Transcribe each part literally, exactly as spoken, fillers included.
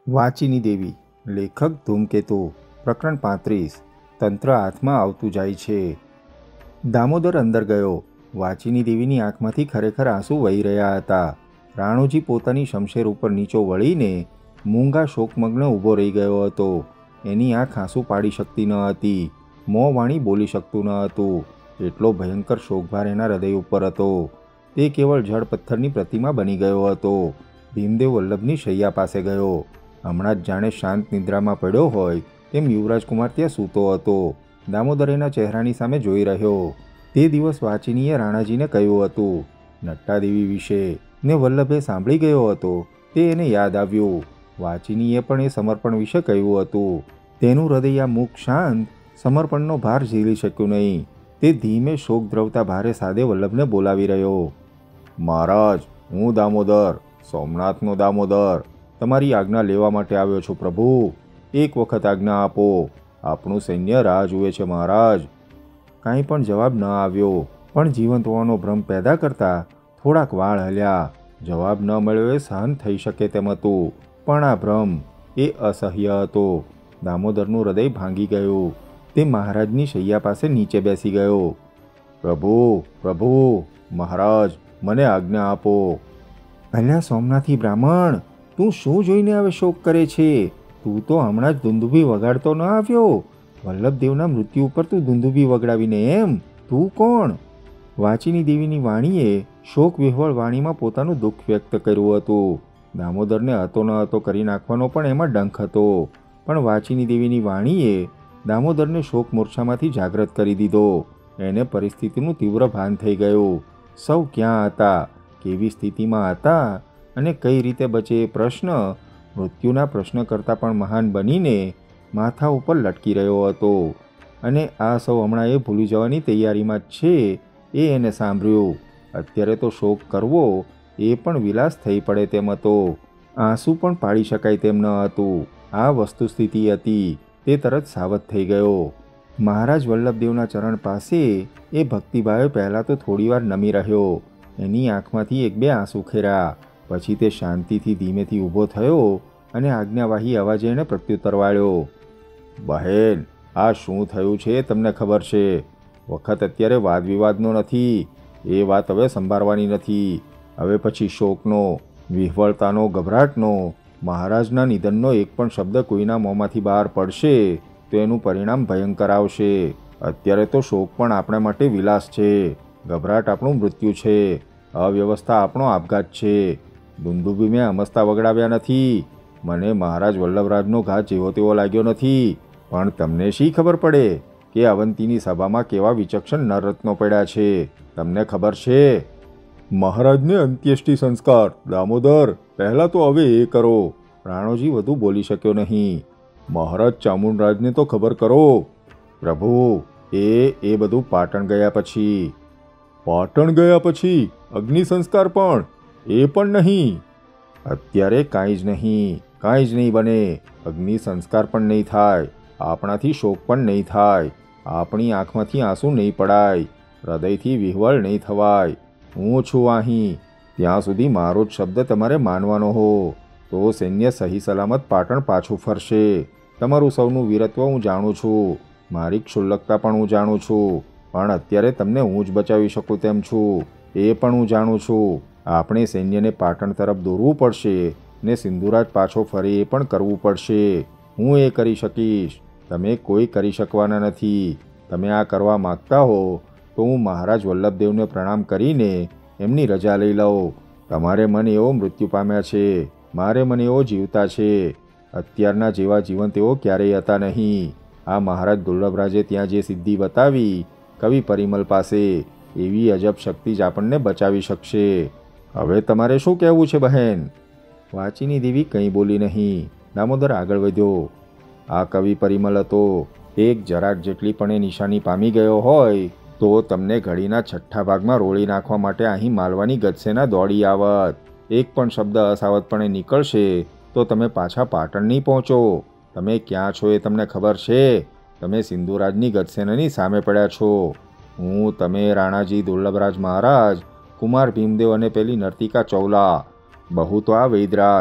વાચીની દેવી. લેખક ધૂમકેતુ. પ્રકરણ પાંત્રીસ. તંત્ર હાથમાં આવતું જાય છે. દામોદર અંદર ગયો. વાચીની દેવીની આંખમાંથી ખરેખર આંસુ વહી રહ્યા હતા. રાણોજી પોતાની શમશેર ઉપર નીચો વળીને મૂંગા શોકમગ્ન ઊભો રહી ગયો હતો. એની આંખ આંસુ પાડી શકતી ન હતી. મોં વાણી બોલી શકતું ન હતું. એટલો ભયંકર શોકભાર એના હૃદય ઉપર હતો. તે કેવળ જળ પથ્થરની પ્રતિમા બની ગયો હતો. ભીમદેવ વલ્લભની શૈયા પાસે ગયો. હમણાં જ જાણે શાંત નિદ્રામાં પડ્યો હોય તેમ યુવરાજકુમાર ત્યાં સૂતો હતો. દામોદર એના ચહેરાની સામે જોઈ રહ્યો. તે દિવસ વાચીનીએ રાણાજીને કહ્યું હતું નટ્ટાદેવી વિશે, ને વલ્લભે સાંભળી ગયો હતો. તે એને યાદ આવ્યું. વાચીનીએ પણ એ સમર્પણ વિશે કહ્યું હતું. તેનું હૃદય આ મુખ શાંત સમર્પણનો ભાર ઝીલી શક્યું નહીં. તે ધીમે શોક દ્રવતા ભારે સાદે વલ્લભને બોલાવી રહ્યો. મહારાજ, હું દામોદર, સોમનાથનો દામોદર, તમારી આજ્ઞા લેવા માટે આવ્યો છું પ્રભુ. એક વખત આજ્ઞા આપો. આપણું સૈન્ય રાહ જુએ છે મહારાજ. કાંઈ પણ જવાબ ન આવ્યો, પણ જીવંત હોવાનો ભ્રમ પેદા કરતા થોડાક વાળ હલ્યા. જવાબ ન મળ્યો એ સહન થઈ શકે તેમ હતું, પણ આ ભ્રમ એ અસહ્ય હતો. દામોદરનું હૃદય ભાંગી ગયું. તે મહારાજની શૈયા પાસે નીચે બેસી ગયો. પ્રભુ, પ્રભુ, મહારાજ, મને આજ્ઞા આપો. અલ્યા સોમનાથી બ્રાહ્મણ, તું શું જોઈને હવે શોક કરે છે? તું તો હમણાં જ દુંદુભી વગાડતો ન આવ્યો? વલ્લભદેવના મૃત્યુ ઉપર તું દુંદુભી વગડાવીને એમ? તું કોણ? વાચીની દેવીની વાણીએ શોક વિહવળ વાણીમાં પોતાનું દુઃખ વ્યક્ત કર્યું હતું. દામોદરને હતો ન હતો કરી નાખવાનો પણ એમાં ડંખ હતો. પણ વાચીની દેવીની વાણીએ દામોદરને શોક મૂર્છામાંથી જાગૃત કરી દીધો. એને પરિસ્થિતિનું તીવ્ર ભાન થઈ ગયું. સૌ ક્યાં હતા, કેવી સ્થિતિમાં હતા અને કઈ રીતે બચે એ પ્રશ્ન મૃત્યુના પ્રશ્ન કરતાં પણ મહાન બનીને માથા ઉપર લટકી રહ્યો હતો. અને આ સૌ હમણાં એ ભૂલી જવાની તૈયારીમાં જ છે એ એને સાંભળ્યું. અત્યારે તો શોક કરવો એ પણ વિલાસ થઈ પડે તેમ હતો. આંસુ પણ પાડી શકાય તેમ ન હતું. આ વસ્તુસ્થિતિ હતી. તે તરત સાવધ થઈ ગયો. મહારાજ વલ્લભદેવના ચરણ પાસે એ ભક્તિભાવે પહેલાં તો થોડીવાર નમી રહ્યો. એની આંખમાંથી એક બે આંસુ ખેરા. પછી તે શાંતિથી ધીમેથી ઊભો થયો અને આજ્ઞાવાહી અવાજે એણે પ્રત્યુત્તર વાળ્યો. બહેન, આ શું થયું છે તમને ખબર છે? વખત અત્યારે વાદવિવાદનો નથી. એ વાત હવે સંભાળવાની નથી. હવે પછી શોકનો, વિહવળતાનો, ગભરાટનો, મહારાજના નિધનનો એક પણ શબ્દ કોઈના મોંમાંથી બહાર પડશે તો એનું પરિણામ ભયંકર આવશે. અત્યારે તો શોક પણ આપણે માટે વિલાસ છે. ગભરાટ આપણું મૃત્યુ છે. અવ્યવસ્થા આપણો આપઘાત છે. દુંદુભી મેં અમસ્તા વગડાવ્યા નથી. મને મહારાજ વલ્લભરાજનો ઘાત જેવો તેવો લાગ્યો નથી. પણ તમને શી ખબર પડે કે અવંતીની સભામાં કેવા વિચક્ષણ નરરત્નો પડ્યા છે? તમને ખબર છે? મહારાજને અંત્યેષ્ટિ સંસ્કાર. દામોદર, પહેલાં તો હવે એ કરો. રાણોજી વધુ બોલી શક્યો નહીં. મહારાજ ચામુંડરાજને તો ખબર કરો. પ્રભુ, એ એ બધું પાટણ ગયા પછી. પાટણ ગયા પછી અગ્નિ સંસ્કાર પણ? એ પણ નહીં. અત્યારે કાંઈ જ નહીં. કાંઈ જ નહીં બને. અગ્નિ સંસ્કાર પણ નહીં થાય. આપણાથી શોક પણ નહીં થાય. આપણી આંખમાંથી આંસુ નહીં પડાય. હૃદયથી વિહવળ નહીં થવાય. હું છું અહીં. ત્યાં સુધી મારો જ શબ્દ તમારે માનવાનો હો તો સૈન્ય સહી સલામત પાટણ પાછું ફરશે. તમારું સૌનું વીરત્વ હું જાણું છું. મારી ક્ષુલ્લકતા પણ હું જાણું છું. પણ અત્યારે તમને હું જ બચાવી શકું તેમ છું એ પણ હું જાણું છું. આપણે સૈન્યને પાટણ તરફ દોરવું પડશે ને સિંધુરાજ પાછો ફરે એ પણ કરવું પડશે. હું એ કરી શકીશ. તમે કોઈ કરી શકવાના નથી. તમે આ કરવા માગતા હો તો હું મહારાજ વલ્લભદેવને પ્રણામ કરીને એમની રજા લઈ લઉં. તમારે મન એવો મૃત્યુ પામ્યા છે, મારે મન એવો જીવતા છે. અત્યારના જેવા જીવન તેઓ ક્યારેય હતા નહીં. આ મહારાજ દુર્લભરાજે ત્યાં જે સિદ્ધિ બતાવી કવિ પરિમલ પાસે, એવી અજબ શક્તિ જ આપણને બચાવી શકશે. હવે તમારે શું કહેવું છે બહેન? વાચીની દેવી કંઈ બોલી નહીં. દામોદર આગળ વધ્યો. આ કવિ પરિમલ હતો. એક જરાક જેટલી પણ એ નિશાની પામી ગયો હોય તો તમને ઘડીના છઠ્ઠા ભાગમાં રોળી નાખવા માટે અહીં માલવાની ગજસેના દોડી આવત. એક પણ શબ્દ અસાવધપણે નીકળશે તો તમે પાછા પાટણ નહીં પહોંચો. તમે ક્યાં છો એ તમને ખબર છે? તમે સિંધુરાજની ગજસેનાની સામે પડ્યા છો. હું, તમે, રાણાજી, દુર્લભરાજ મહારાજ, કુમાર ભીમદેવ અને પેલી નર્તિકા ચૌલા, બહુ તો આ વૈદરાજ.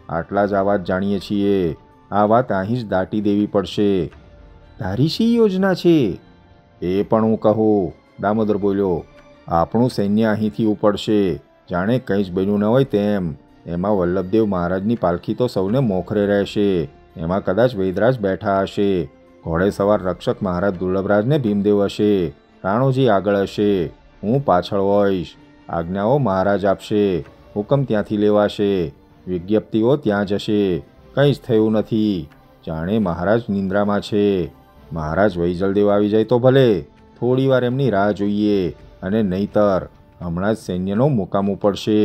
આટલા જ આ વાત જાણીએ છીએ. આ વાત અહીં જ દાટી દેવી પડશે. તારી શી યોજના છે? એ પણ હું કહું, દામોદર બોલ્યો. આપણું સૈન્ય અહીંથી ઉપડશે, જાણે કંઈ જ બન્યું ન હોય તેમ. એમાં વલ્લભદેવ મહારાજની પાલખી તો સૌને મોખરે રહેશે. એમાં કદાચ વૈદરાજ બેઠા હશે. ઘોડે સવાર રક્ષક મહારાજ દુર્લભરાજને ભીમદેવ હશે. રાણોજી આગળ હશે. હું પાછળ હોઈશ. આજ્ઞાઓ મહારાજ આપશે. હુકમ ત્યાંથી લેવાશે. વિજ્ઞપ્તિઓ ત્યાં જશે. કંઈ જ થયું નથી. જાણે મહારાજ નિંદ્રામાં છે. મહારાજ વૈજલદેવ આવી જાય તો ભલે, થોડી વાર એમની રાહ જોઈએ, અને નહીતર હમણાં જ સૈન્યનો મુકામ ઉપડશે.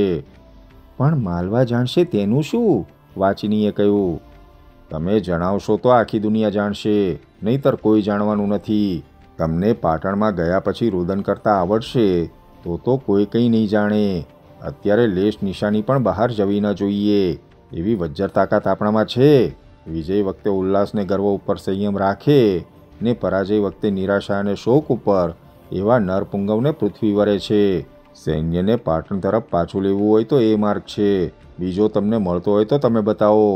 પણ માલવા જાણશે તેનું શું? વાચિનીએ કહ્યું. તમે જણાવશો તો આખી દુનિયા જાણશે, નહીતર કોઈ જાણવાનું નથી. તમને પાટણમાં ગયા પછી રુદન કરતા આવડશે તો તો કોઈ કંઈ નહીં જાણે. અત્યારે લેશ નિશાની પણ બહાર જવી ન જોઈએ. એવી વજ્જર તાકાત આપણામાં છે. વિજય વખતે ઉલ્લાસને ગર્વ ઉપર સંયમ રાખે ને પરાજય વખતે નિરાશા અને શોક ઉપર એવા નરપુંગવને પૃથ્વી વરે છે. સૈન્યને પાટણ તરફ પાછું લેવું હોય તો એ માર્ગ છે. બીજો તમને મળતો હોય તો તમે બતાવો.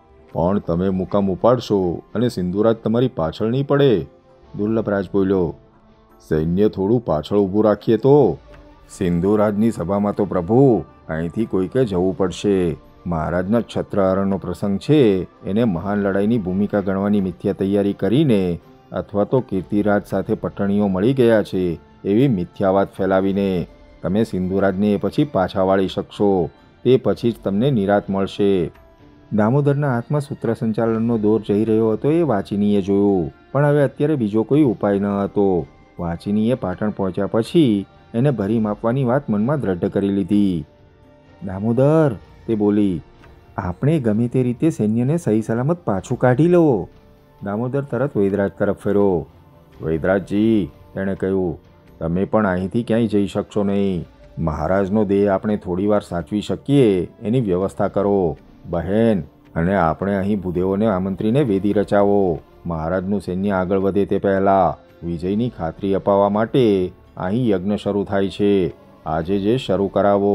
પણ તમે મુકામ ઉપાડશો અને સિંધુરાજ તમારી પાછળ નહીં પડે, દુર્લભરાજ બોલ્યો. સૈન્ય થોડું પાછળ ઊભું રાખીએ તો. સિંધુરાજની સભામાં તો પ્રભુ અહીંથી કોઈકે જવું પડશે. મહારાજના છત્રહરણનો પ્રસંગ છે, એને મહાન લડાઈની ભૂમિકા ગણવાની મિથ્યા તૈયારી કરીને અથવા તો કીર્તિરાજ સાથે પટણીઓ મળી ગયા છે એવી મિથ્યા વાત ફેલાવીને તમે સિંધુરાજને એ પછી પાછા વાળી શકશો. તે પછી જ તમને નિરાત મળશે. દામોદરના હાથમાં સૂત્ર સંચાલનનો દોર જઈ રહ્યો હતો એ વાચિનીએ જોયું. પણ હવે અત્યારે બીજો કોઈ ઉપાય ન હતો. વાચિનીએ પાટણ પહોંચ્યા પછી એને ભરી માપવાની વાત મનમાં દ્રઢ કરી લીધી. દામોદર, તે બોલી, આપણે ગમે તે રીતે સૈન્યને સહી સલામત પાછું કાઢી લો. દામોદર તરત વૈદરાજ તરફ ફેર્યો. વૈદરાજજી, તેણે કહ્યું, તમે પણ અહીંથી ક્યાંય જઈ શકશો નહીં. મહારાજનો દેહ આપણે થોડીવાર સાચવી શકીએ એની વ્યવસ્થા કરો. બહેન, અને આપણે અહીં ભૂદેવોને આમંત્રીને વેદી રચાવો. મહારાજનું સૈન્ય આગળ વધે તે પહેલાં વિજયની ખાતરી અપાવવા માટે અહીં યજ્ઞ શરૂ થાય છે. આજે જે શરૂ કરાવો.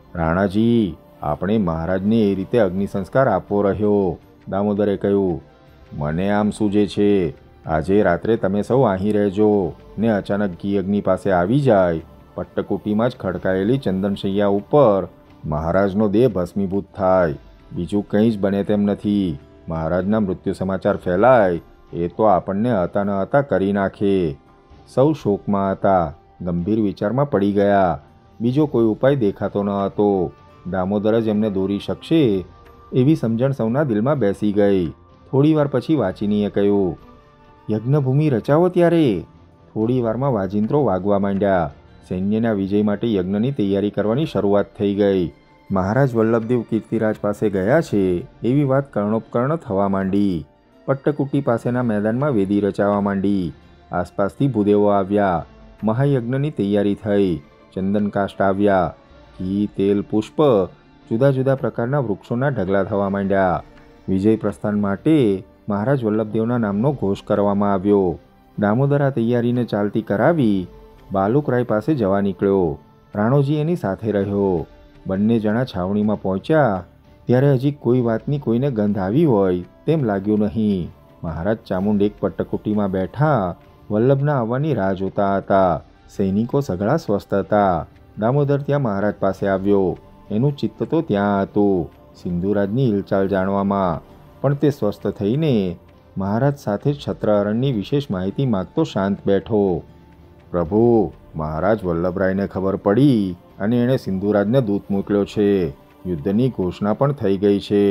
રાણાજી, આપણે મહારાજને એ રીતે અગ્નિ સંસ્કાર આપવો રહ્યો. દામોદરે કહ્યું. મને આમ સૂજે છે. આજે રાત્રે તમે સૌ અહીં રહેજો ને અચાનક ઘી અગ્નિ પાસે આવી જાય. પટ્ટકુટીમાં જ ખડકાયેલી ચંદનશૈયા ઉપર મહારાજનો દેહ ભસ્મીભૂત થાય. બીજું કંઈ જ બને તેમ નથી. મહારાજના મૃત્યુ સમાચાર ફેલાય એ તો આપણને હતા ન હતા કરી નાખે. સૌ શોકમાં હતા, ગંભીર વિચારમાં પડી ગયા. બીજો કોઈ ઉપાય દેખાતો ન હતો. દામોદર જ એમને દોરી શકશે એવી સમજણ સૌના દિલમાં બેસી ગઈ. થોડી વાર પછી વાચિનીએ કહ્યું, યજ્ઞભૂમિ રચાવો ત્યારે. થોડી વારમાં વાજિંત્રો વાગવા માંડ્યા. સૈન્યના વિજય માટે યજ્ઞની તૈયારી કરવાની શરૂઆત થઈ ગઈ. મહારાજ વલ્લભદેવ કીર્તિરાજ પાસે ગયા છે એવી વાત કર્ણોપકર્ણ થવા માંડી. પટ્ટકુટી પાસેના મેદાનમાં વેદી રચાવા માંડી. આસપાસથી ભૂદેવો આવ્યા. મહાયજ્ઞની તૈયારી થઈ. ચંદનકાષ્ઠ આવ્યા. ઘી, તેલ, પુષ્પ, જુદા જુદા પ્રકારના વૃક્ષોના ઢગલા થવા માંડ્યા. વિજય પ્રસ્થાન માટે મહારાજ વલ્લભદેવના નામનો ઘોષ કરવામાં આવ્યો. દામોદર આ તૈયારીને ચાલતી કરાવી બાલુકરાય પાસે જવા નીકળ્યો. રાણોજી એની સાથે રહ્યો. બંને જણા છાવણીમાં પહોંચ્યા ત્યારે હજી કોઈ વાતની કોઈને ગંધ આવી હોય તેમ લાગ્યું નહીં. મહારાજ ચામુંડ એક પટ્ટકુટીમાં બેઠા વલ્લભના આવવાની રાહ જોતા હતા. સૈનિકો સઘળા સ્વસ્થ હતા. દામોદર ત્યાં મહારાજ પાસે આવ્યો. એનું ચિત્ત તો ત્યાં હતું, સિંધુરાજની હિલચાલ જાણવામાં. પણ તે સ્વસ્થ થઈને મહારાજ સાથે છત્રહરણની વિશેષ માહિતી માગતો શાંત બેઠો. પ્રભુ, મહારાજ વલ્લભરાયને ખબર પડી અને એણે સિંધુરાજને દૂત મોકલ્યો છે. યુદ્ધની ઘોષણા પણ થઈ ગઈ છે.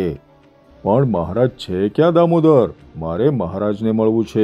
પણ મહારાજ છે ક્યાં દામોદર? મારે મહારાજને મળવું છે.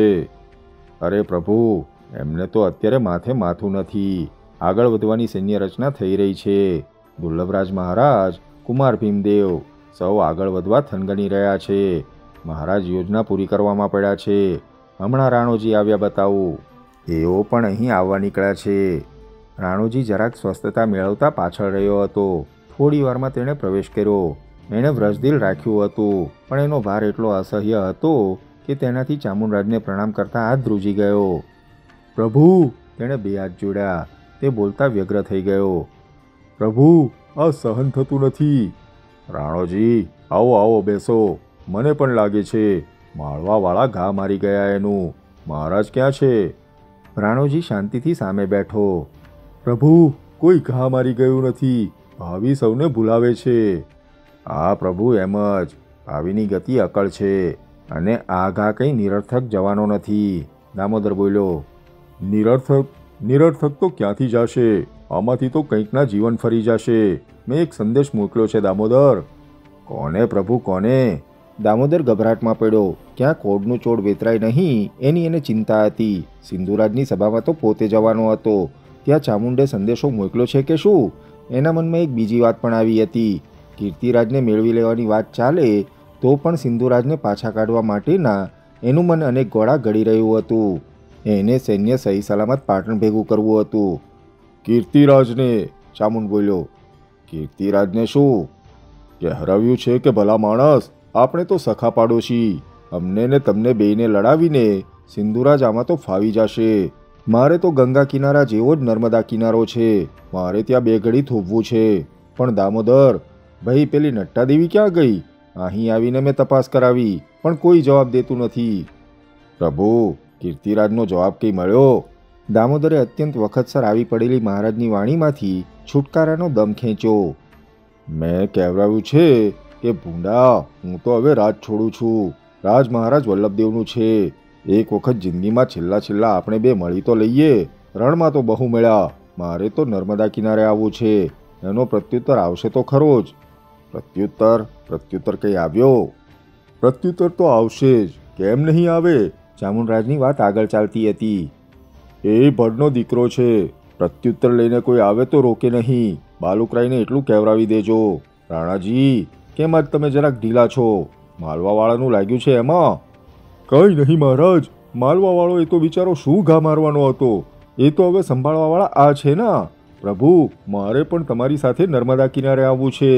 અરે પ્રભુ, એમને તો અત્યારે માથે માથું નથી. આગળ વધવાની સૈન્ય રચના થઈ રહી છે. દુર્લભરાજ મહારાજ, કુમાર ભીમદેવ સૌ આગળ વધવા થનગની રહ્યા છે. મહારાજ યોજના પૂરી કરવામાં પડ્યા છે. હમણાં રાણોજી આવ્યા બતાવું. એઓ પણ અહીં આવવા નીકળ્યા છે. રાણોજી જરાક સ્વસ્થતા મેળવતા પાછળ રહ્યો હતો. થોડી વારમાં તેણે પ્રવેશ કર્યો. એણે વ્રજદિલ રાખ્યું હતું, પણ એનો ભાર એટલો અસહ્ય હતો કે તેનાથી ચામુંડરાજને પ્રણામ કરતા હાથ ધ્રુજી ગયો. પ્રભુ, તેણે બે હાથ જોડ્યા. તે બોલતા વ્યગ્ર થઈ ગયો. પ્રભુ, આ સહન થતું નથી. રાણોજી, આવો આવો બેસો. મને પણ લાગે છે માળવાવાળા ઘા મારી ગયા એનું. મહારાજ ક્યાં છે? રાણોજી શાંતિથી સામે બેઠો. પ્રભુ, કોઈ ઘા મારી ગયું નથી. ભાવી સૌને ભૂલાવે છે. આ પ્રભુ એમ જ. ભાવીની ગતિ અકળ છે અને આ ઘા કંઈ નિરર્થક જવાનો નથી. દામોદર બોલ્યો. નિરર્થક? નિરર્થક તો ક્યાંથી જશે? આમાંથી તો કંઈકના જીવન ફરી જશે. મેં એક સંદેશ મોકલ્યો છે દામોદર. કોને પ્રભુ, કોને? દામોદર ગભરાટમાં પડ્યો. ક્યાં કોડનું ચોડ વેતરાય નહીં એની એને ચિંતા હતી. સિંધુરાજની સભામાં તો પોતે જવાનો હતો. ત્યાં ચામુંડે સંદેશો મોકલ્યો છે કે શું? એના મનમાં એક બીજી વાત પણ આવી હતી. કીર્તિરાજને મેળવી લેવાની વાત ચાલે તો પણ સિંધુરાજને પાછા કાઢવા માટેના એનું મન અનેક ગોળા ઘડી રહ્યું હતું. એને સૈન્ય સહી સલામત પાટણ ભેગું કરવું હતું. કીર્તિરાજને? ચામુંડ બોલ્યો. કીર્તિરાજને શું કહેરાવ્યું છે કે ભલા માણસ, આપણે તો સખા પાડોશી. અમને ને તમને બેયને લડાવીને સિંધુરાજ આમાં તો ફાવી જશે. મારે તો ગંગા કિનારા જેવો જ નર્મદા કિનારો છે. મારે ત્યાં બે ઘડી થોભવું છે. પણ દામોદર ભાઈ, પેલી નટ્ટાદેવી ક્યાં ગઈ? અહીં આવીને મેં તપાસ કરાવી પણ કોઈ જવાબ દેતું નથી. પ્રભુ, કીર્તિરાજનો જવાબ કંઈ મળ્યો? દામોદરે અત્યંત વખતસર આવી પડેલી મહારાજની વાણીમાંથી છુટકારાનો દમ ખેંચ્યો. મેં કહેવરાવ્યું છે કે ભૂંડા, હું તો હવે રાજ છોડું છું. રાજ મહારાજ વલ્લભદેવનું છે. એક વખત જિંદગીમાં છેલ્લા છેલ્લા આપણે બે મળી તો લઈએ. રણમાં તો બહુ મળ્યા. મારે તો નર્મદા કિનારે આવવું છે. એનો પ્રત્યુત્તર આવશે તો ખરો જ. પ્રત્યુત્તર? પ્રત્યુત્તર કંઈ આવ્યો? પ્રત્યુત્તર તો આવશે જ. કેમ નહીં આવે? ચામુંડરાજની વાત આગળ ચાલતી હતી. એ ભડનો દીકરો છે. પ્રત્યુત્તર લઈને કોઈ આવે તો રોકે નહીં. બાલુકરાઈને એટલું કહેવરાવી દેજો. રાણાજી, કેમ આજ તમે જરાક ઢીલા છો? માલવાવાળાનું લાગ્યું છે એમાં? કંઈ નહીં મહારાજ. માલવાવાળો એ તો બિચારો શું ઘા મારવાનો હતો. એ તો હવે સંભાળવાવાળા આ છે ને. પ્રભુ, મારે પણ તમારી સાથે નર્મદા કિનારે આવવું છે.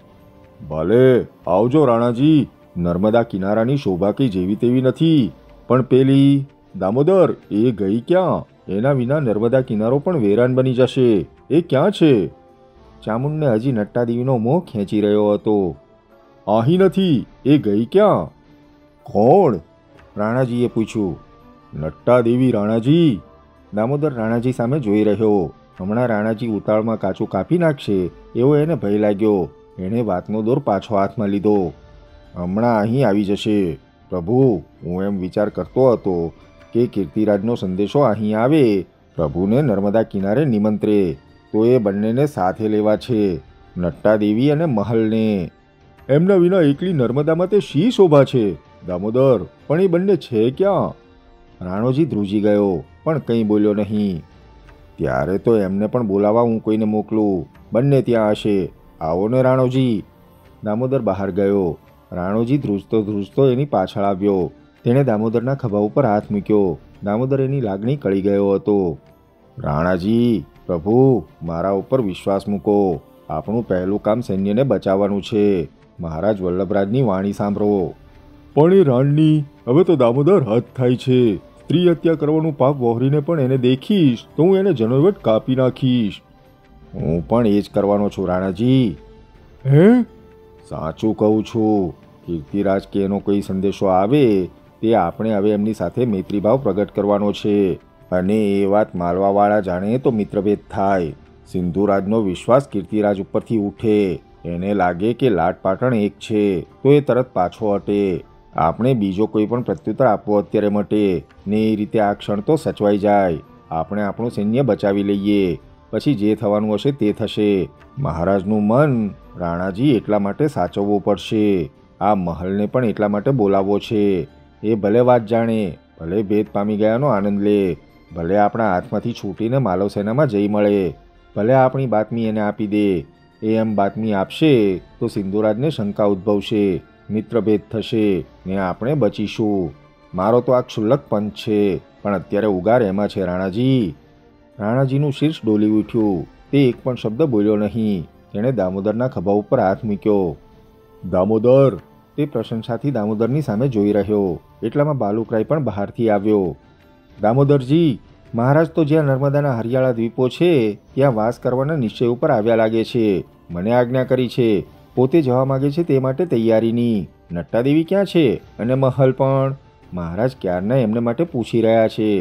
ભલે આવજો રાણાજી. નર્મદા કિનારાની શોભા કંઈ જેવી તેવી નથી. પણ પેલી દામોદર, એ ગઈ ક્યાં? એના વિના નર્મદા કિનારો પણ વેરાન બની જશે. એ ક્યાં છે? ચામુંડને હજી નટ્ટાદેવીનો મોહ ખેંચી રહ્યો હતો. અહીં નથી. એ ગઈ ક્યાં? કોણ? રાણાજીએ પૂછ્યું. નટ્ટાદેવી રાણાજી. દામોદર રાણાજી સામે જોઈ રહ્યો. હમણાં રાણાજી ઉતાળમાં કાચું કાપી નાખશે એવો એને ભય લાગ્યો. એણે વાતનો દોર પાછો હાથમાં લીધો. હમણાં અહીં આવી જશે. પ્રભુ, હું એમ વિચાર કરતો હતો કે કીર્તિરાજનો સંદેશો અહીં આવે, પ્રભુને નર્મદા કિનારે નિમંત્રે, તો એ બંનેને સાથે લેવા છે, નટ્ટાદેવી અને મહલને. એમના વિના એકલી નર્મદામાં તે શી શોભા છે? દામોદર, પણ એ બંને છે ક્યાં? રાણોજી ધ્રુજી ગયો પણ કંઈ બોલ્યો નહીં. ત્યારે તો એમને પણ બોલાવા હું કોઈને મોકલું. બંને ત્યાં હશે. આવો ને રાણોજી. દામોદર બહાર ગયો. રાણોજી ધ્રુજતો ધ્રુજતો એની પાછળ આવ્યો. તેણે દામોદરના ખભા ઉપર હાથ મૂક્યો. દામોદર એની લાગણી કળી ગયો હતો. રાણાજી, પ્રભુ, મારા ઉપર વિશ્વાસ મૂકો. આપણું પહેલું કામ સૈન્યને બચાવવાનું છે. મહારાજ વલ્લભરાજની વાણી સાંભળો. પણ એ રાણની હવે તો દામોદર હદ થાય છે. સ્ત્રી હત્યા કરવાનું પાપ વહોરીને પણ એને દેખીશ તો હું એને જનોવટ કાપી નાખીશ. હું પણ એ જ કરવાનો છું રાણાજી. હે? સાચું કહું છું. કીર્તિરાજ કે એનો કોઈ સંદેશો આવે તે આપણે હવે એમની સાથે મૈત્રીભાવ પ્રગટ કરવાનો છે. અને એ વાત માલવાવાળા જાણે તો મિત્રભેદ થાય. સિંધુરાજનો વિશ્વાસ કીર્તિરાજ ઉપરથી ઉઠે. એને લાગે કે લાટ પાટણ એક છે તો એ તરત પાછો હટે. આપણે બીજો કોઈ પણ પ્રત્યુત્તર આપવો અત્યારે મટે ને એ રીતે આ ક્ષણ તો સચવાઈ જાય. આપણે આપણું સૈન્ય બચાવી લઈએ. પછી જે થવાનું હશે તે થશે. મહારાજનું મન રાણાજી એટલા માટે સાચવવું પડશે. આ મહલને પણ એટલા માટે બોલાવવો છે. એ ભલે વાત જાણે, ભલે ભેદ પામી ગયાનો આનંદ લે, ભલે આપણા હાથમાંથી છૂટીને માલવ સેનામાં જઈ મળે, ભલે આપણી બાતમી એને આપી દે. એ એમ બાતમી આપશે તો સિંધુરાજને શંકા ઉદ્ભવશે, મિત્રભેદ થશે ને આપણે બચીશું. મારો તો આ ક્ષુલ્લક પંચ છે પણ અત્યારે ઉગાર એમાં છે રાણાજી. રાણાજીનું શીર્ષ ડોલી ઉઠ્યું. તે એક પણ શબ્દ બોલ્યો નહીં. તેણે દામોદરના ખભા ઉપર હાથ મૂક્યો. દામોદર, તે પ્રશંસાથી દામોદરની સામે જોઈ રહ્યો. એટલામાં બાલુકરાય પણ બહારથી આવ્યો. દામોદરજી, મહારાજ તો જ્યાં નર્મદાના હરિયાળા દ્વીપો છે ત્યાં વાસ કરવાના નિશ્ચય ઉપર આવ્યા લાગે છે. મને આજ્ઞા કરી છે પોતે જવા માગે છે તે માટે તૈયારીની. નટ્ટાદેવી ક્યાં છે અને મહલ પણ? મહારાજ ક્યારના એમને માટે પૂછી રહ્યા છે.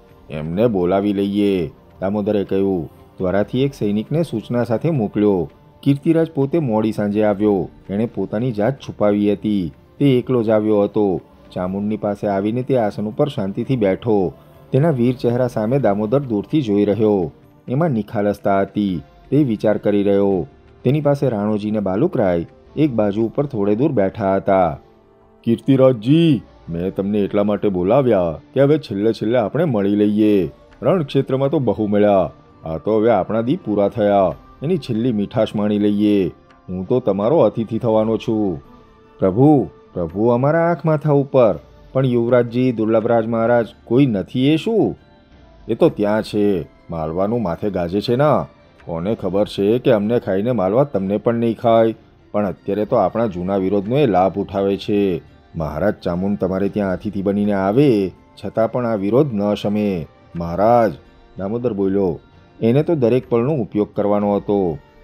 એમને બોલાવી લઈએ, દામોદરે કહ્યું. ત્વરાથી એક સૈનિકને સૂચના સાથે મોકલ્યો. કીર્તિરાજ પોતે મોડી સાંજે આવ્યો. એણે પોતાની જાત છુપાવી હતી. તે એકલો જ આવ્યો હતો. ચામુંડની પાસે આવીને તે આસન ઉપર શાંતિથી બેઠો. તેના વીર ચહેરા સામે દામોદર દૂરથી જોઈ રહ્યો. એમાં નિખાલસતા હતી. તે વિચાર કરી રહ્યો. તેની પાસે રાણોજી ને બાલુકરાય એક બાજુ ઉપર થોડે દૂર બેઠા હતા. કીર્તિરાજજી, મેં તમને એટલા માટે બોલાવ્યા કે હવે છેલ્લે છેલ્લે આપણે મળી લઈએ. રણક્ષેત્રમાં તો બહુ મળ્યા, આ તો હવે આપણા દી પૂરા થયા. એની છેલ્લી મીઠાશ માણી લઈએ. હું તો તમારો અતિથિ થવાનો છું. પ્રભુ પ્રભુ અમારા આંખ માથા ઉપર, પણ યુવરાજજી, દુર્લભરાજ મહારાજ કોઈ નથી એ શું? એ તો ત્યાં છે, માલવાનું માથે ગાજે છે ના. કોને ખબર છે કે અમને ખાઈને માલવા તમને પણ નહીં ખાય. પણ અત્યારે તો આપણા જૂના વિરોધનો એ લાભ ઉઠાવે છે. મહારાજ ચામુંડ તમારે ત્યાં અતિથિ બનીને આવે, છતાં પણ આ વિરોધ ન શમે. મહારાજ, દામોદર બોલ્યો, એને તો દરેક પળનો ઉપયોગ કરવાનો હતો.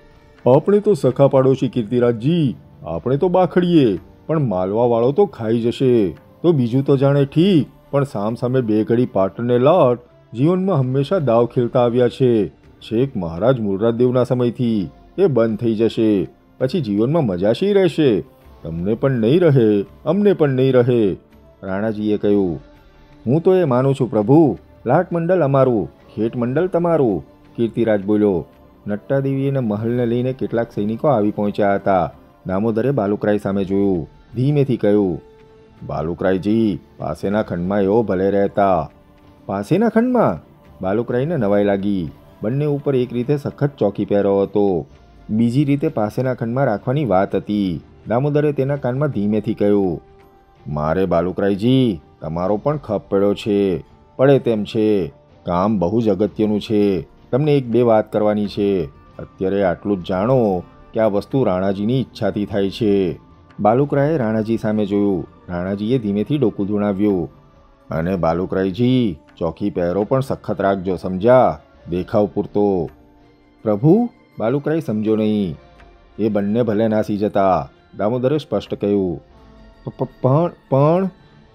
આપણે તો સખા પાડોશી કીર્તિરાજજી, આપણે તો બાખડીએ, પણ માલવાવાળો તો ખાઈ જશે. તો બીજું તો જાણે ઠીક, પણ સામ સામે બે ઘડી પાટણને લાટ જીવનમાં હંમેશા દાવ ખેલતા આવ્યા છે. છેક મહારાજ મૂળરાજદેવના સમયથી એ બંધ થઈ જશે. પછી જીવનમાં મજા શી રહેશે? તમને પણ નહીં રહે, અમને પણ નહીં રહે. રાણાજીએ કહ્યું, હું તો એ માનું છું પ્રભુ, લાટ મંડળ અમારું, ખેટ મંડળ તમારું. કીર્તિરાજ બોલ્યો. નટ્ટાદેવીના મહલને લઈને કેટલાક સૈનિકો આવી પહોંચ્યા હતા. દામોદરે બાલુકરાય સામે જોયું. ધીમેથી કહ્યું, બાલુકરાયજી, પાસેના ખંડમાં એવો ભલે રહેતા. પાસેના ખંડમાં? બાલુકરાયને નવાઈ લાગી. બંને ઉપર એક રીતે સખત ચોકી પહેરો હતો, બીજી રીતે પાસેના ખંડમાં રાખવાની વાત હતી. દામોદરે તેના કાનમાં ધીમેથી કહ્યું, મારે બાલુકરાયજી, તમારો પણ ખપ પડ્યો છે. પડે તેમ છે. કામ બહુ જ અગત્યનું છે. તમને એક બે વાત કરવાની છે. અત્યારે આટલું જ જાણો કે આ વસ્તુ રાણાજીની ઈચ્છાથી થાય છે. બાલુકરાયે રાણાજી સામે જોયું. રાણાજીએ ધીમેથી ડોકું ધુણાવ્યું. અને બાલુકરાયજી, ચોકી પહેરો પણ સખત રાખજો, સમજ્યા? દેખાવ પૂરતો. પ્રભુ, બાલુકરાય સમજો નહીં. એ બંને ભલે નાસી જતા, દામોદરે સ્પષ્ટ કહ્યું. પણ પણ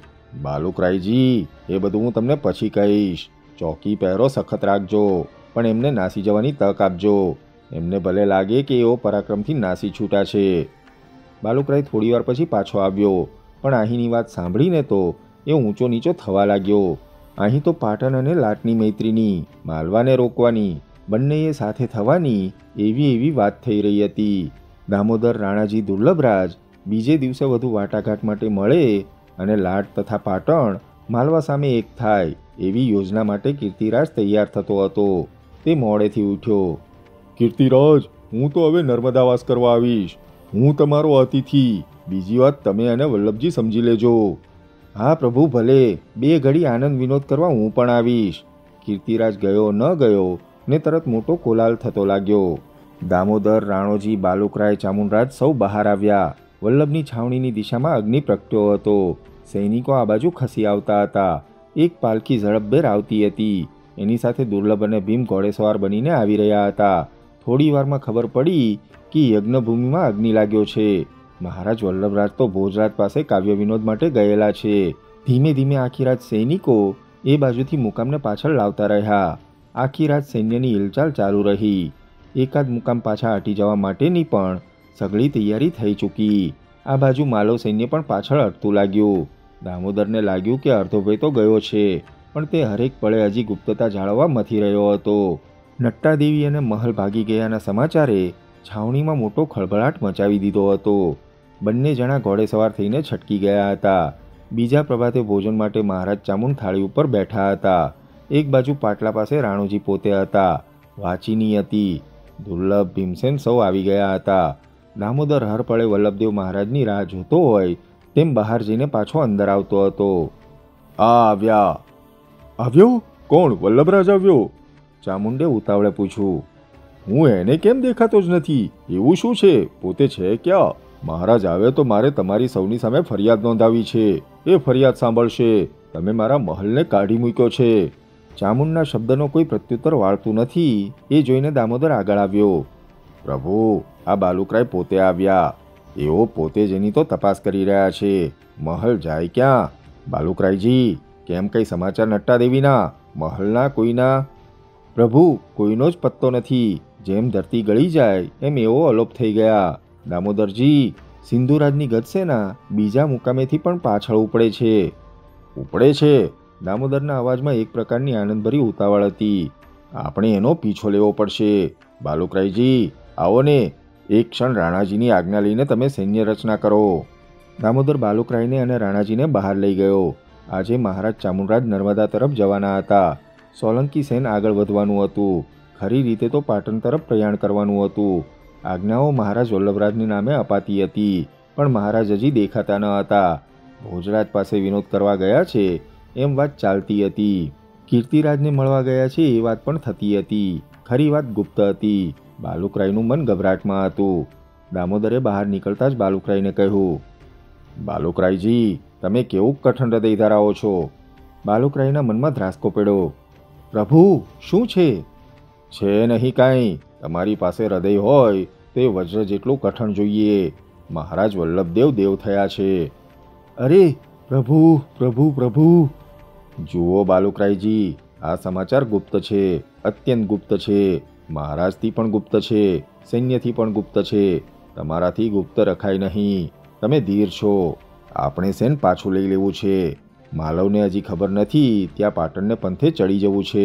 બાલુકરાયજી, એ બધું હું તમને પછી કહીશ. ચોકી પહેરો સખત રાખજો, પણ એમને નાસી જવાની તક આપજો. એમને ભલે લાગે કે એઓ પરાક્રમથી નાસી છૂટા છે. બાલુકરાય થોડી વાર પછી પાછો આવ્યો, પણ અહીંની વાત સાંભળીને તો એ ઊંચો નીચો થવા લાગ્યો. અહીં તો પાટણ અને લાટની મૈત્રીની, માલવાને રોકવાની, બંનેએ સાથે થવાની એવી એવી વાત થઈ રહી હતી. દામોદર, રાણાજી, દુર્લભરાજ બીજે દિવસે વધુ વાટાઘાટ માટે મળે અને લાટ તથા પાટણ માલવા સામે એક થાય એવી યોજના માટે કીર્તિરાજ તૈયાર થતો હતો. તે મોડેથી ઉઠ્યો. કીર્તિરાજ, હું તો હવે નર્મદાવાસ કરવા આવીશ. હું તમારો અતિથિ. બીજી વાત તમે અને વલ્લભજી સમજી લેજો. હા પ્રભુ, ભલે. બે ઘડી આનંદ વિનોદ કરવા હું પણ આવીશ. કીર્તિરાજ ગયો ન ગયો ને તરત મોટો કોલાહલ થતો લાગ્યો. દામોદર, રાણોજી, બાલુકરાય, ચામુંડરાજ સૌ બહાર આવ્યા. વલ્લભની છાવણીની દિશામાં અગ્નિ પ્રગટ્યો હતો. સૈનિકો આ બાજુ ખસી આવતા હતા. એક પાલખી ઝડપભેર આવતી હતી. એની સાથે દુર્લભ અને ભીમ ઘોડેસવાર બનીને આવી રહ્યા હતા. થોડી વારમાં ખબર પડી કે યજ્ઞભૂમિમાં અગ્નિ લાગ્યો છે. મહારાજ વલ્લભરાજ તો ભોજરાજ પાસે કાવ્ય વિનોદ માટે ગયેલા છે. ધીમે ધીમે આખી રાત સૈનિકો એ બાજુથી મુકામને પાછળ લાવતા રહ્યા. આખી રાત સૈન્યની હિલચાલ ચાલુ રહી. એકાદ મુકામ પાછા હટી જવા માટેની પણ સઘળી તૈયારી થઈ ચૂકી. આ બાજુ માલવ સૈન્ય પણ પાછળ હટતું લાગ્યું. દામોદરને લાગ્યું કે અડધો ભય તો ગયો છે, પણ તે હરેક પળે હજી ગુપ્તતા જાળવવા મથી રહ્યો હતો. નટ્ટાદેવી અને મહલ ભાગી ગયાના સમાચારે છાવણીમાં મોટો ખળભળાટ મચાવી દીધો હતો. બંને જણા ઘોડેસવાર થઈને છટકી ગયા હતા. બીજા પ્રભાતે ભોજન માટે મહારાજ ચામુંડ થાળી ઉપર બેઠા હતા. એક બાજુ પાટલા પાસે રાણોજી પોતે હતા. વાચીની હતી. દુર્લભ, ભીમસેન સૌ આવી ગયા હતા. દામોદર હર પળે વલ્લભદેવ મહારાજની રાહ જોતો હોય તેમ બહાર જઈને પાછો અંદર આવતો હતો. આ આવ્યા. આવ્યો? કોણ? વલ્લભરાજ આવ્યો? ચામુંડે ઉતાવળે પૂછ્યું. હું એને કેમ દેખાતો જ નથી? એવું શું છે? પોતે છે ક્યાં? મહારાજ આવે તો મારે તમારી સૌની સામે ફરિયાદ નોંધાવી છે. એ ફરિયાદ સાંભળશે. તમે મારા મહલને કાઢી મૂક્યો છે. ચામુંડના શબ્દનો કોઈ પ્રત્યુત્તર વાળતું નથી એ જોઈને દામોદર આગળ આવ્યો. પ્રભુ, આ બાલુકરાય પોતે આવ્યા. એઓ પોતે જ એની તો તપાસ કરી રહ્યા છે. મહલ જાય ક્યાં? બાલુકરાયજી, કેમ કંઈ સમાચાર નટ્ટા દેવીના? મહલના કોઈના? પ્રભુ, કોઈનો જ પત્તો નથી. જેમ ધરતી ગળી જાય એમ એવો અલોપ થઈ ગયા. દામોદરજી, સિંધુરાજની ગજસેના બીજા મુકામેથી પણ પાછળ ઉપડે છે. ઉપડે છે? દામોદરના અવાજમાં એક પ્રકારની આનંદભરી ઉતાવળ હતી. આપણે એનો પીછો લેવો પડશે. બાલુકરાયજી, આવો ને. એક ક્ષણ રાણાજીની આજ્ઞા લઈને તમે સૈન્ય રચના કરો. દામોદર બાલુકરાયને અને રાણાજીને બહાર લઈ ગયો. આજે મહારાજ ચામુંડરાજ નર્મદા તરફ જવાના હતા. સોલંકી સેન આગળ વધવાનું હતું. ખરી રીતે તો પાટણ તરફ પ્રયાણ કરવાનું હતું. આજ્ઞાઓ મહારાજ વલ્લભરાજને નામે અપાતી હતી, પણ મહારાજ હજી દેખાતા ન હતા. ભોજરાજ પાસે વિનોદ કરવા ગયા છે એમ વાત ચાલતી હતી. કીર્તિરાજને મળવા ગયા છે એ વાત પણ થતી હતી. ખરી વાત ગુપ્ત હતી. બાલુકરાયનું મન ગભરાટમાં હતું. દામોદરે બહાર નીકળતા જ બાલુકરાયને કહ્યું, બાલુકરાયજી, તમે કેવું કઠણ હૃદય ધરાવો છો? બાલુકરાયના મનમાં ધ્રાસકો પડ્યો. પ્રભુ, શું છે? છે નહીં કાંઈ. તમારી પાસે હૃદય હોય તે વજ્ર જેટલું કઠણ જોઈએ. મહારાજ વલ્લભદેવ દેવ થયા છે. અરે પ્રભુ, પ્રભુ, પ્રભુ! જુઓ બાલુકરાયજી, આ સમાચાર ગુપ્ત છે, અત્યંત ગુપ્ત છે. મહારાજથી પણ ગુપ્ત છે, સૈન્યથી પણ ગુપ્ત છે. તમારાથી ગુપ્ત રખાય નહીં. તમે ધીર છો. આપણે સેન પાછું લઈ લેવું છે. માલવને હજી ખબર નથી ત્યાં પાટણને પંથે ચડી જવું છે.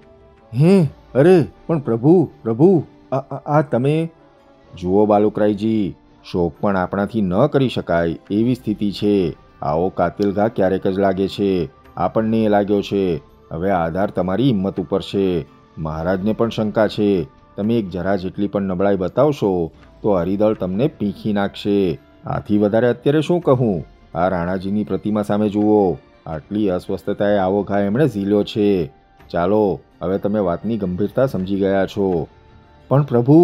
હે, અરે પણ પ્રભુ, પ્રભુ, આ આ તમે! જુઓ બાલુકરાયજી, શોક પણ આપણાથી ન કરી શકાય એવી સ્થિતિ છે. આવો કાતિલ ઘા ક્યારેક જ લાગે છે. આપણને એ લાગ્યો છે. હવે આધાર તમારી હિંમત ઉપર છે. મહારાજને પણ શંકા છે. તમે એક જરા જેટલી પણ નબળાઈ બતાવશો તો હરિદળ તમને પીંખી નાખશે. આથી વધારે અત્યારે શું કહું? આ રાણાજીની પ્રતિમા સામે જુઓ. આટલી અસ્વસ્થતાએ આવો ઘા એમણે ઝીલ્યો છે. ચાલો, હવે તમે વાતની ગંભીરતા સમજી ગયા છો. પણ પ્રભુ!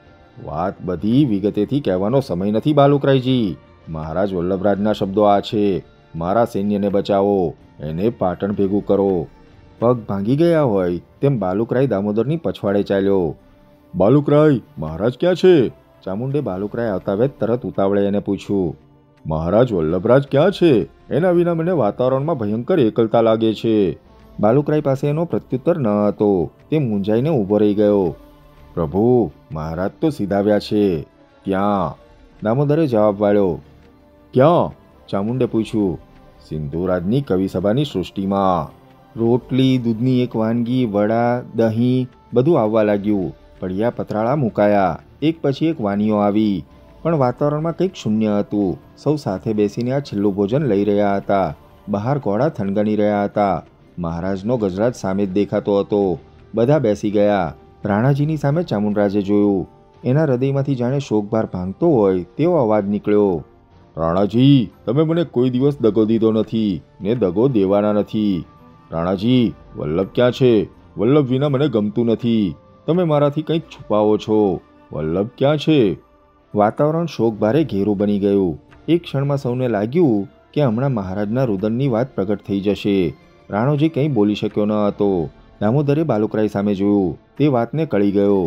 વાત બધી વિગતેથી કહેવાનો સમય નથી બાલુકરાયજી. મહારાજ વલ્લભરાજના શબ્દો આ છે, મારા સૈન્યને બચાવો, એને પાટણ ભેગું કરો. પગ ભાંગી ગયા હોય તેમ બાલુકરાય દામોદરની પછવાડે ચાલ્યો. બાલુકરાય, મહારાજ ક્યાં છે? ચામુંડે બાલુકરાય આવતા વેત તરત ઉતાવળે એને પૂછ્યું. મહારાજ વલ્લભરાજ ક્યાં છે? એના વિના મને વાતાવરણમાં ભયંકર એકલતા લાગે છે. બાલુકરાય પાસે એનો પ્રત્યુત્તર ન હતો. તે મૂંઝાઈને ઊભો રહી ગયો. પ્રભુ, મહારાજ તો સીધાવ્યા છે. ત્યાં. દામોદરે જવાબ વાળ્યો. ક્યાં? ચામુંડે પૂછ્યું. સિંધુરાજની કવિસભાની સૃષ્ટિમાં. રોટલી, દૂધની એક વાનગી, વડા, દહીં બધું આવવા લાગ્યું. પડિયા પતરાળા મુકાયા. એક પછી એક વાનીઓ આવી. પણ વાતાવરણમાં કંઈક શૂન્ય હતું. સૌ સાથે બેસીને આ છેલ્લું ભોજન લઈ રહ્યા હતા. બહાર ઘોડા થનગની રહ્યા હતા. મહારાજનો ગજરાજ સામે જ દેખાતો હતો. બધા બેસી ગયા. રાણાજીની સામે ચામુંડરાજે જોયું. એના હૃદયમાંથી જાણે શોકભાર ભાંગતો હોય તેવો અવાજ નીકળ્યો. રાણાજી, તમે મને કોઈ દિવસ દગો દીધો નથી ને દગો દેવાના નથી. રાણાજી, વલ્લભ ક્યાં છે? વલ્લભ વિના મને ગમતું નથી. તમે મારાથી કંઈક છુપાવો છો. વલ્લભ ક્યાં છે? વાતાવરણ શોકભારે ઘેરું બની ગયું. એક ક્ષણમાં સૌને લાગ્યું કે હમણાં મહારાજના રુદનની વાત પ્રગટ થઈ જશે. રાણોજી કંઈ બોલી શક્યો ન હતો. દામોદરે બાલુકરાય સામે જોયું. તે વાતને કળી ગયો.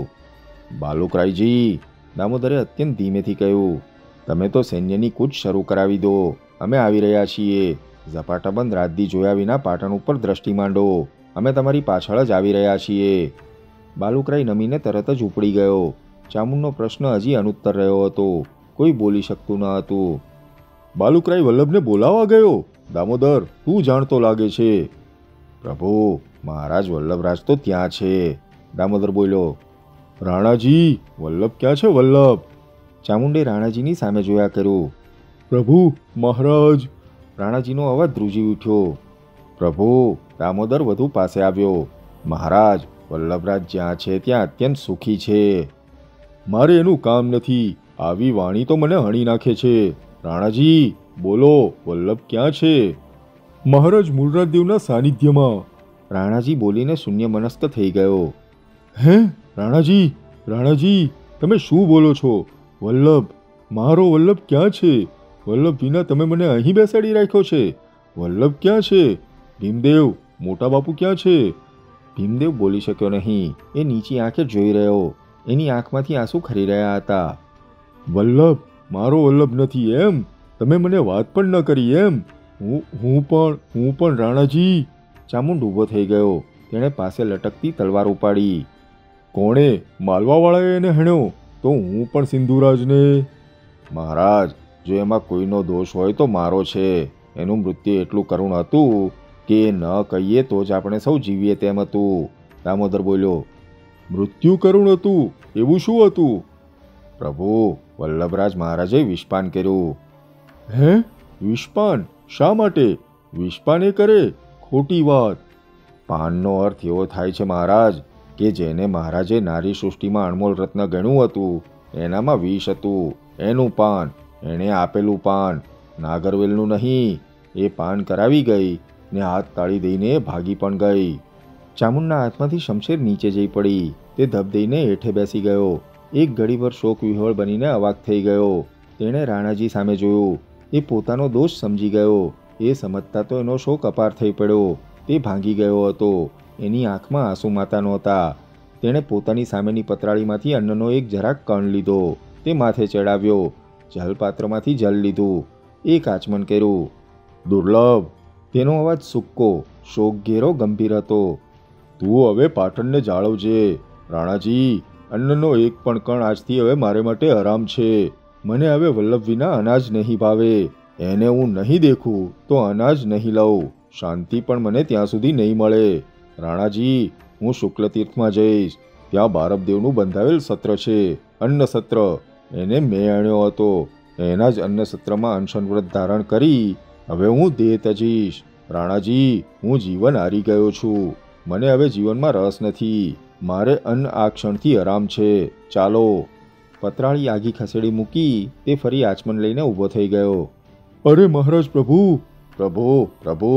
બાલુકરાયજી, દામોદરે અત્યંત ધીમેથી કહ્યું, તમે તો સૈન્યની કૂચ શરૂ કરાવી દો. અમે આવી રહ્યા છીએ. ઝપાટાબંધ રાજદી જોયા વિના પાટણ ઉપર દ્રષ્ટિ માંડો. અમે તમારી પાછળ જ આવી રહ્યા છીએ. બાલુકરાય નમીને તરત જ ઉપડી ગયો. ચામુંડનો પ્રશ્ન હજી અનુત્તર રહ્યો હતો. કોઈ બોલી શકતું ન હતું. બાલુકરાય વલ્લભને બોલાવા ગયો? દામોદર, તું જાણતો લાગે છે. પ્રભુ, મહારાજ વલ્લભરાજ તો ત્યાં છે. દામોદર બોલ્યો. રાણાજી, વલ્લભ ક્યાં છે? વલ્લભ! ચામુંડે રાણાજીની સામે જોયા કર્યું. પ્રભુ, મહારાજ! રાણાજીનો અવાજ ધ્રુજી ઉઠ્યો. પ્રભુ! દામોદર વધુ પાસે આવ્યો. મહારાજ, વલ્લભરાજ જ્યાં છે ત્યાં અત્યંત સુખી છે. મારે એનું કામ નથી. આવી વાણી તો મને હણી નાખે છે. રાણાજી, બોલો, વલ્લભ ક્યાં છે? મહારાજ મૂળરાજદેવના સાનિધ્યમાં. રાણાજી બોલીને શૂન્ય મનસ્ક થઈ ગયો. હે? રાણાજી, રાણાજી, તમે શું બોલો છો? વલ્લભ, મારો વલ્લભ ક્યાં છે? વલ્લભ વિના તમે મને અહીં બેસાડી રાખ્યો છે. વલ્લભ ક્યાં છે? ભીમદેવ, મોટા બાપુ ક્યાં છે? ભીમદેવ બોલી શક્યો નહીં. એ નીચી આંખે જોઈ રહ્યો. એની આંખમાંથી આંસુ ખરી રહ્યા હતા. વલ્લભ, મારો વલ્લભ નથી એમ? તમે મને વાત પણ ન કરી એમ? હું હું પણ હું પણ રાણાજી. ચામુંડ ઊભો થઈ ગયો. તેણે પાસે લટકતી તલવાર ઉપાડી. કોણે? માલવાવાળાએ એને હેણ્યો તો હું પણ સિંધુરાજને. મહારાજ, જો એમાં કોઈનો દોષ હોય તો મારો છે. એનું મૃત્યુ એટલું કરુણ હતું કે ન કહીએ તો જ આપણે સૌ જીવીએ તેમ હતું. દામોદર બોલ્યો. મૃત્યુ કરુણ હતું? એવું શું હતું? પ્રભુ, વલ્લભરાજ મહારાજે વિષપાન કર્યું. હે? વિષપાન? શા માટે? વિષપાન એ કરે? ખોટી વાત. પાનનો અર્થ એવો થાય છે મહારાજ કે જેને મહારાજે નારી સૃષ્ટિમાં અણમોલ રત્ન ગણ્યું હતું એનામાં વિષ હતું. એનું પાન, એણે આપેલું પાન, નાગરવેલનું નહીં. એ પાન કરાવી ગઈ ને હાથ તાળી દઈને ભાગી પણ ગઈ. ચામુંડના હાથમાંથી શમશેર નીચે જઈ પડી. તે ધબ દઈને હેઠે બેસી ગયો. એક ઘડીભર શોક વિહ્વળ બનીને અવાક થઈ ગયો. તેણે રાણાજી સામે જોયું. એ પોતાનો દોષ સમજી ગયો. એ સમજતા તો એનો શોક અપાર થઈ પડ્યો. તે ભાંગી ગયો હતો. એની આંખમાં આંસુ માતા નહોતા. તેણે પોતાની સામેની પતરાળીમાંથી અન્નનો એક જરાક કણ લીધો. તે માથે ચડાવ્યો. જલપાત્રમાંથી જલ લીધું. એક આચમન કર્યું. દુર્લભ. તેનો અવાજ સૂક્કો, શોક ઘેરો ગંભીર હતો. તું હવે પાટણને જાળવજે. રાણાજી, અન્નનો એક પણ કણ આજથી હવે મારે માટે હરામ છે. મને હવે વલ્લભ વિના અનાજ નહીં ભાવે. એને હું નહીં દેખું તો અનાજ નહીં લઉં. શાંતિ પણ મને ત્યાં સુધી નહીં મળે. રાણાજી, હું શુક્લતીર્થમાં જઈશ. ત્યાં બારબદેવનું બંધાવેલ સત્ર છે, અન્ન સત્ર. એને મેં આણ્યો હતો. એના જ અન્ન સત્રમાં અનશન વ્રત ધારણ કરી હવે હું દેહ તજીશ. રાણાજી, હું જીવન હારી ગયો છું. મને હવે જીવનમાં રસ નથી. મારે અન્ન આ ક્ષણથી આરામ છે. ચાલો. પતરાળી આગી ખસેડી મૂકી તે ફરી આચમન લઈને ઊભો થઈ ગયો. અરે મહારાજ, પ્રભુ પ્રભુ પ્રભુ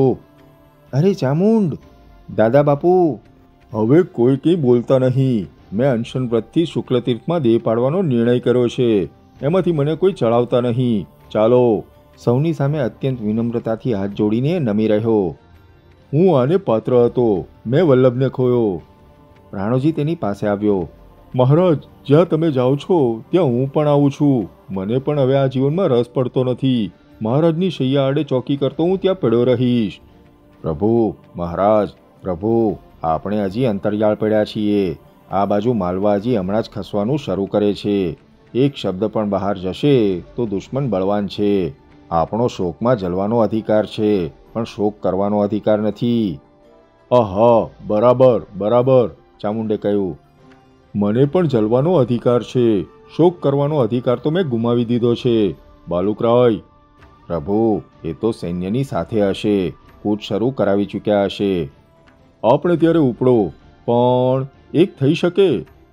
અરે ચામુંડ! દાદા બાપુ! હવે કોઈ કંઈ બોલતા નહીં. મેં અનશન વ્રતથી શુક્લતીર્થમાં દેહ પાડવાનો નિર્ણય કર્યો છે. એમાંથી મને કોઈ ચડાવતા નહીં. ચાલો. સૌની સામે અત્યંત વિનમ્રતાથી હાથ જોડીને નમી રહ્યો. હું આને પાત્ર હતો. મેં વલ્લભને ખોયો. રાણોજી તેની પાસે આવ્યો. મહારાજ, જ્યાં તમે જાઓ છો ત્યાં હું પણ આવું છું. મને પણ હવે આ જીવનમાં રસ પડતો નથી. મહારાજની શૈયા આડે ચોકી કરતો હું ત્યાં પડ્યો રહીશ. પ્રભુ, મહારાજ, પ્રભુ, આપણે હજી અંતરિયાળ પડ્યા છીએ. આ બાજુ માલવા હજી હમણાં જ ખસવાનું શરૂ કરે છે. એક શબ્દ પણ બહાર જશે તો દુશ્મન બળવાન છે. આપણો શોકમાં જલવાનો અધિકાર છે, પણ શોક કરવાનો અધિકાર નથી. આહા, બરાબર બરાબર, ચામુંડે કહ્યું. મને પણ જલવાનો અધિકાર છે. શોક કરવાનો અધિકાર તો મેં ગુમાવી દીધો છે. બાલુકરાય. પ્રભુ, એ તો સૈન્યની સાથે હશે. કૂચ શરૂ કરાવી ચૂક્યા હશે. આપણે ત્યારે ઉપડો. પણ એક થઈ શકે.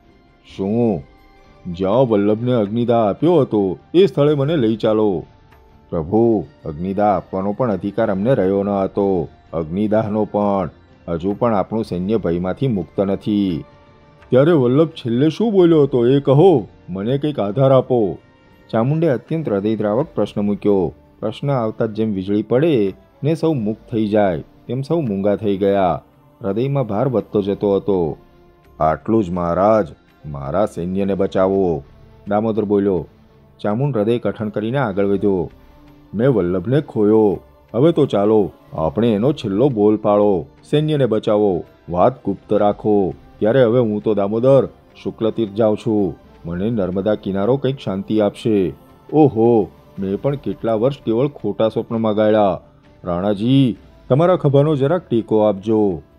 શું? જ્યાં વલ્લભને અગ્નિદાહ આપ્યો હતો એ સ્થળે મને લઈ ચાલો. પ્રભુ, અગ્નિદાહ આપવાનો પણ અધિકાર અમને રહ્યો ન હતો. અગ્નિદાહનો પણ. હજુ પણ આપણું સૈન્ય ભયમાંથી મુક્ત નથી. ત્યારે વલ્લભ છેલ્લે શું બોલ્યો હતો એ કહો. મને કંઈક આધાર આપો. ચામુંડે અત્યંત હૃદયદ્રાવક પ્રશ્ન મૂક્યો. પ્રશ્ન આવતા જ જેમ વીજળી પડે ને સૌ મુક્ત થઈ જાય તેમ સૌ મૂંગા થઈ ગયા. હૃદયમાં ભાર વધતો જતો હતો. આટલું જ મહારાજ. મારા સૈન્યને બચાવો. દામોદર બોલ્યો. ચામુંડ હૃદય કઠણ કરીને આગળ વધ્યો. મેં વલ્લભને ખોયો. હવે તો ચાલો, આપણે એનો છેલ્લો બોલ પાડો. સૈન્યને બચાવો. વાત ગુપ્ત રાખો. ત્યારે હવે હું તો દામોદર શુક્લતીર્થ જાઉં છું. મને નર્મદા કિનારો કંઈક શાંતિ આપશે. ઓહો, મેં પણ કેટલા વર્ષ કેવળ ખોટા સ્વપ્નમાં ગાળ્યા. રાણાજી, તમારા ખભાનો જરાક ટેકો આપજો.